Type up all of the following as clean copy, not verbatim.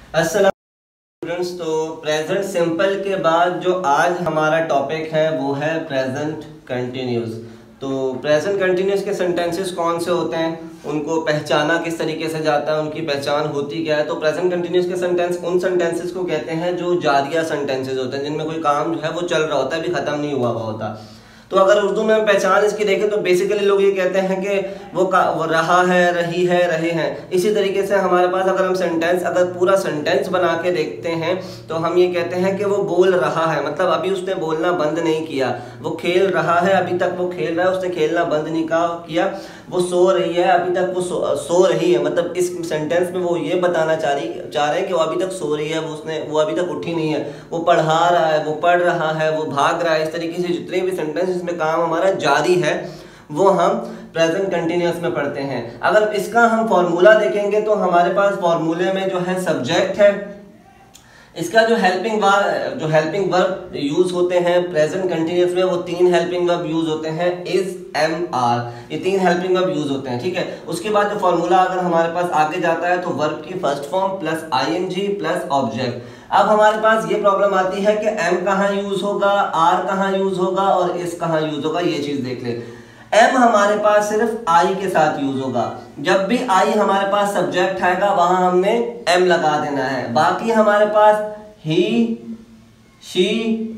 अस्सलाम स्टूडेंट्स। तो present simple के बाद जो आज हमारा टॉपिक है वो है प्रेजेंट कंटिन्यूस। तो प्रेजेंट कंटिन्यूस के सेंटेंसेस कौन से होते हैं, उनको पहचाना किस तरीके से जाता है, उनकी पहचान होती क्या है। तो प्रेजेंट कंटिन्यूस के सेंटेंस उन सेंटेंसेस को कहते हैं जो जारिया सेंटेंसेस होते हैं, जिनमें कोई काम जो है वो चल रहा होता है, अभी खत्म नहीं हुआ होता। तो अगर उर्दू में हम पहचान इसकी देखें तो बेसिकली लोग ये कहते हैं कि वो रहा है, रही है, रहे हैं। इसी तरीके से हमारे पास अगर हम अगर पूरा सेंटेंस बना के देखते हैं तो हम ये कहते हैं कि वो बोल रहा है, मतलब अभी उसने बोलना बंद नहीं किया। वो खेल रहा है, अभी तक वो खेल रहा है, उसने खेलना बंद नहीं किया। वो सो रही है, अभी तक वो सो रही है, मतलब इस सेंटेंस में वो ये बताना चाह रहे हैं कि वो अभी तक सो रही है, वो अभी तक उठी नहीं है। वो पढ़ा रहा है, वो पढ़ रहा है, वो भाग रहा है। इस तरीके से जितने भी सेंटेंस जिसमें काम हमारा जारी है वो हम प्रेजेंट कंटिन्यूअस में पढ़ते हैं। अगर इसका हम फॉर्मूला देखेंगे तो हमारे पास फॉर्मूले में जो है सब्जेक्ट है, इसका जो हेल्पिंग वर्ब यूज होते हैं प्रेजेंट कंटिन्यूअस में, वो 3 हेल्पिंग वर्ब यूज होते हैं, इज, एम, आर, ये 3 हेल्पिंग वर्ब यूज होते हैं। ठीक है, उसके बाद जो फॉर्मूला अगर हमारे पास आगे जाता है तो वर्ब की first form plus ING plus object. अब हमारे पास ये प्रॉब्लम आती है कि एम कहाँ यूज होगा, आर कहाँ यूज होगा और इस कहाँ यूज होगा। ये चीज देख ले। एम हमारे पास सिर्फ आई के साथ यूज होगा। जब भी आई हमारे पास सब्जेक्ट आएगा वहां हमने एम लगा देना है। बाकी हमारे पास ही, शी,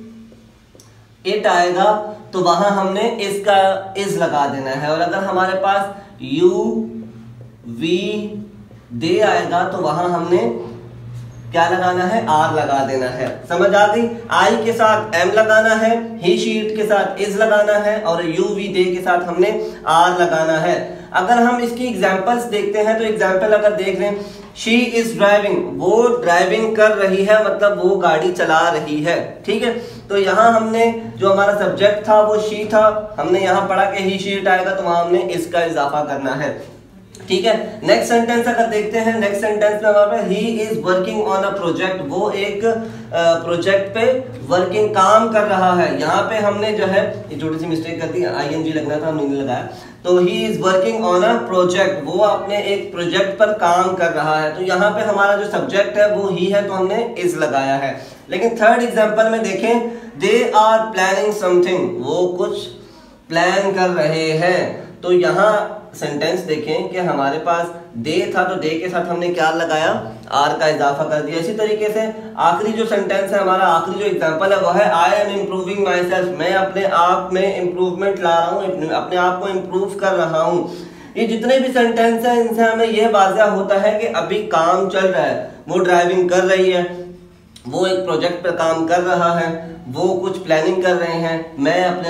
इट आएगा तो वहां हमने इसका इज लगा देना है। और अगर हमारे पास यू, वी, दे आएगा तो वहां हमने क्या लगाना है, आर लगा देना है। समझ आ गई। आई के साथ एम लगाना है, ही, शी, इट के साथ इज लगाना है और यू, वी, दे के साथ हमने आर लगाना है। अगर हम इसकी एग्जांपल्स देखते हैं तो एग्जांपल अगर देख लें, शी इज ड्राइविंग, वो ड्राइविंग कर रही है, मतलब वो गाड़ी चला रही है। ठीक है, तो यहाँ हमने जो हमारा सब्जेक्ट था वो शी था, हमने यहाँ पढ़ा कि ही, शी, इट आएगा तो वहां हमने इसका इजाफा करना है। ठीक है, नेक्स्ट सेंटेंस अगर देखते हैं, नेक्स्ट सेंटेंस में हमारे पास he is working on a project, वो एक प्रोजेक्ट पे वर्किंग काम कर रहा है। यहाँ पे हमने जो है ये छोटी सी मिस्टेक कर दी, आईएनजी लगना था, हमने लगाया। तो he is working on a project, वो अपने एक प्रोजेक्ट पर काम कर रहा है। तो यहाँ पे हमारा जो सब्जेक्ट है वो ही है तो हमने इज लगाया है। लेकिन थर्ड एग्जाम्पल में देखें, दे आर प्लानिंग समथिंग, वो कुछ प्लान कर रहे हैं। तो यहाँ सेंटेंस देखें कि हमारे पास दे था तो दे के साथ हमने क्या लगाया, आर का इजाफा कर दिया। इसी तरीके से आखिरी जो सेंटेंस है हमारा, आखिरी जो एग्जांपल है वो है I am improving myself, मैं अपने आप में इम्प्रूवमेंट ला रहा हूँ, अपने आप को इम्प्रूव कर रहा हूँ। ये जितने भी सेंटेंस है इनसे हमें यह वाज़ह होता है कि अभी काम चल रहा है, वो ड्राइविंग कर रही है, वो एक प्रोजेक्ट पर काम कर रहा है, वो कुछ प्लानिंग कर रहे हैं, मैं अपने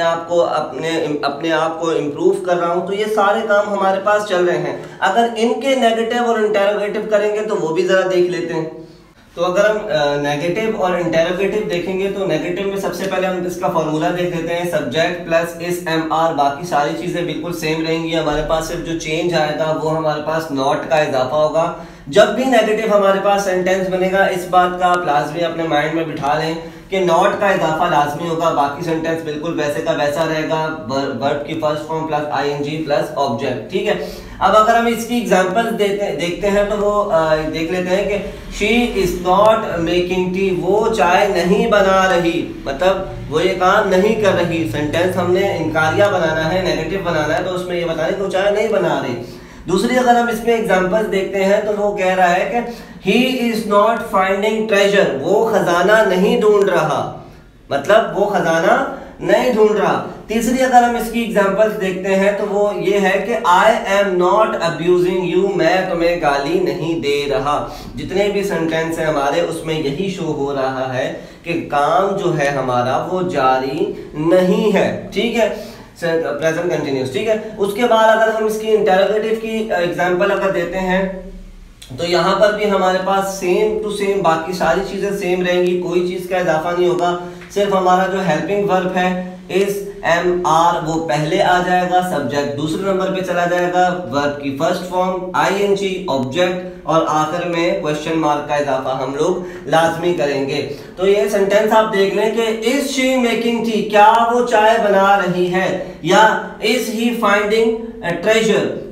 आप को इम्प्रूव कर रहा हूं। तो ये सारे काम हमारे पास चल रहे हैं। अगर इनके नेगेटिव और इंटेरोगेटिव करेंगे तो वो भी जरा देख लेते हैं। तो अगर हम नेगेटिव और इंटेरोगेटिव देखेंगे तो नेगेटिव में सबसे पहले हम इसका फॉर्मूला देख लेते हैं, subject plus is, am, are, बाकी सारी चीजें बिल्कुल सेम रहेंगी। हमारे पास सिर्फ जो चेंज आएगा वो हमारे पास नॉट का इजाफा होगा। जब भी नेगेटिव हमारे पास सेंटेंस बनेगा इस बात का आप लाजमी अपने माइंड में बिठा लें कि नॉट का इजाफा लाजमी होगा, बाकी सेंटेंस बिल्कुल वैसे का वैसा रहेगा, वर्ब की first form plus ING plus object. ठीक है, अब अगर हम इसकी एग्जांपल देखते हैं तो वो देख लेते हैं कि she is not making tea, वो चाय नहीं बना रही, मतलब वो ये काम नहीं कर रही। सेंटेंस हमने इनकारिया बनाना है, नेगेटिव बनाना है, तो उसमें ये बताना है कि वो चाय नहीं बना रही। दूसरी अगर हम इसमें एग्जांपल्स देखते हैं तो वो कह रहा है कि he is not finding treasure, वो खजाना नहीं ढूंढ रहा, मतलब वो खजाना नहीं ढूंढ रहा। तीसरी अगर हम इसकी एग्जांपल्स देखते हैं तो वो ये है कि I am not abusing you, मैं तुम्हें गाली नहीं दे रहा। जितने भी सेंटेंस हैं हमारे उसमें यही शो हो रहा है कि काम जो है हमारा वो जारी नहीं है। ठीक है, प्रेजेंट कंटिन्यूस। ठीक है, उसके बाद अगर हम इसकी इंटेरोगेटिव की एग्जांपल अगर देते हैं तो यहाँ पर भी हमारे पास सेम टू सेम बाकी सारी चीजें सेम रहेंगी, कोई चीज का इजाफा नहीं होगा। सिर्फ हमारा जो हेल्पिंग वर्ब है इस, एम, आर, वो पहले आ जाएगा, सब्जेक्ट दूसरे नंबर पे चला जाएगा, वर्ब की फर्स्ट फॉर्म आईएनजी, ऑब्जेक्ट और आखिर में क्वेश्चन मार्क का इजाफा हम लोग लाजमी करेंगे। तो ये सेंटेंस आप देख लें कि इज शी मेकिंग टी, क्या वो चाय बना रही है, या इज ही फाइंडिंग ट्रेजर,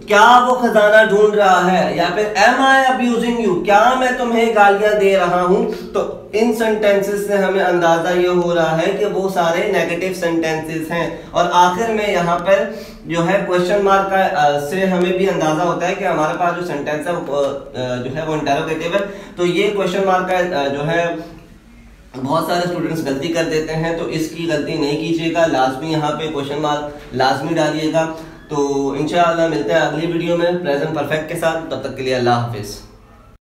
क्या वो खजाना ढूंढ रहा है, या फिर एम आई अब्यूजिंग यू, क्या मैं तुम्हें गालियां दे रहा हूं। तो इन सेंटेंसेस से हमें अंदाजा ये हो रहा है कि वो सारे नेगेटिव सेंटेंसेस हैं। और आखिर में यहाँ पर जो है क्वेश्चन मार्क का से हमें भी अंदाजा होता है कि हमारे पास जो सेंटेंस है जो है वो इंटरोगेटिव है। तो ये क्वेश्चन मार्क का जो है बहुत सारे स्टूडेंट्स गलती कर देते हैं, तो इसकी गलती नहीं कीजिएगा, लाजमी यहाँ पे क्वेश्चन मार्क लाजमी डालिएगा। तो इंशाअल्लाह मिलते हैं अगली वीडियो में प्रेजेंट परफेक्ट के साथ, तब तक के लिए अल्लाह हाफिज।